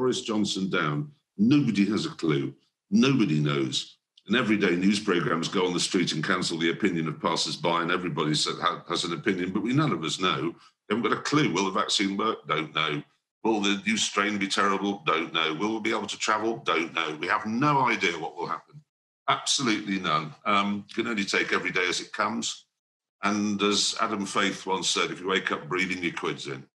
Boris Johnson down. Nobody has a clue. Nobody knows. And everyday news programmes go on the street and cancel the opinion of passers-by, and everybody has an opinion, but none of us know. They haven't got a clue. Will the vaccine work? Don't know. Will the new strain be terrible? Don't know. Will we be able to travel? Don't know. We have no idea what will happen. Absolutely none. You can only take every day as it comes. And as Adam Faith once said, if you wake up breathing, your quid's in.